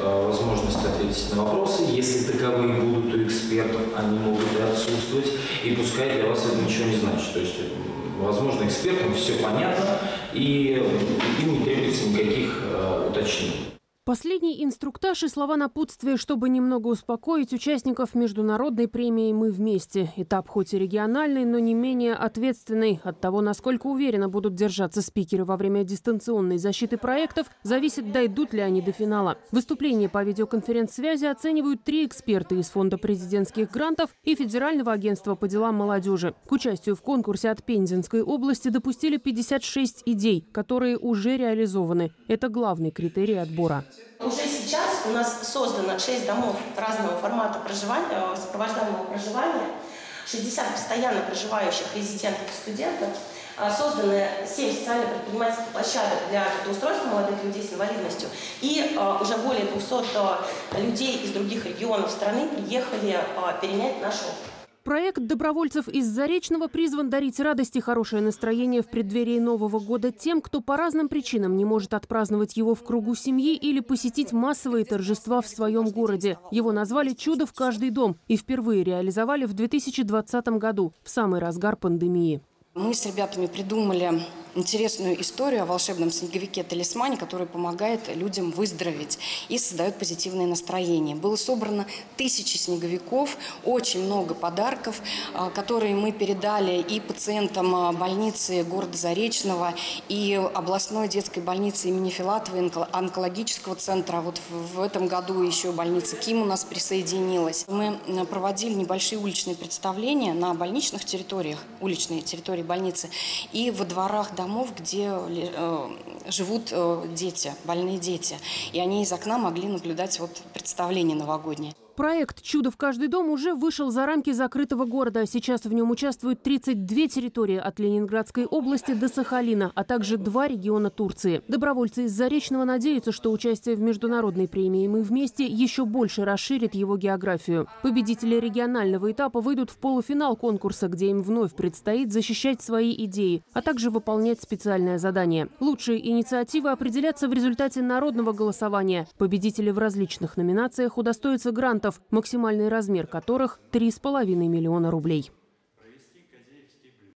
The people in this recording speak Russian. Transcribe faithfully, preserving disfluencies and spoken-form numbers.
возможность ответить на вопросы. Если таковые будут у экспертов, они могут и отсутствовать. И пускай для вас это ничего не значит. То есть, возможно, экспертам все понятно, и им не требуется никаких э, уточнений. Последний инструктаж и слова напутствия, чтобы немного успокоить участников международной премии «Мы вместе». Этап хоть и региональный, но не менее ответственный. От того, насколько уверенно будут держаться спикеры во время дистанционной защиты проектов, зависит, дойдут ли они до финала. Выступление по видеоконференц-связи оценивают три эксперта из Фонда президентских грантов и Федерального агентства по делам молодежи. К участию в конкурсе от Пензенской области допустили пятьдесят шесть идей, которые уже реализованы. Это главный критерий отбора. Уже сейчас у нас создано шесть домов разного формата проживания, сопровождаемого проживания, шестьдесят постоянно проживающих резидентов и студентов, созданы семь социально-предпринимательских площадок для трудоустройства молодых людей с инвалидностью, и уже более двухсот людей из других регионов страны приехали перенять наш опыт. Проект добровольцев из Заречного призван дарить радость и хорошее настроение в преддверии Нового года тем, кто по разным причинам не может отпраздновать его в кругу семьи или посетить массовые торжества в своем городе. Его назвали «Чудо в каждый дом» и впервые реализовали в две тысячи двадцатом году, в самый разгар пандемии. Мы с ребятами придумали интересную историю о волшебном снеговике-талисмане, который помогает людям выздороветь и создает позитивное настроение. Было собрано тысячи снеговиков, очень много подарков, которые мы передали и пациентам больницы города Заречного, и областной детской больницы имени Филатовой, онкологического центра. Вот в этом году еще больница КИМ у нас присоединилась. Мы проводили небольшие уличные представления на больничных территориях, уличные территории больницы, и во дворах домов, где э, живут э, дети, больные дети. И они из окна могли наблюдать вот представление новогоднее. Проект «Чудо в каждый дом» уже вышел за рамки закрытого города. Сейчас в нем участвуют тридцать две территории от Ленинградской области до Сахалина, а также два региона Турции. Добровольцы из Заречного надеются, что участие в международной премии «Мы вместе» еще больше расширит его географию. Победители регионального этапа выйдут в полуфинал конкурса, где им вновь предстоит защищать свои идеи, а также выполнять специальное задание. Лучшие инициативы определятся в результате народного голосования. Победители в различных номинациях удостоятся грантов, максимальный размер которых – три с половиной миллиона рублей.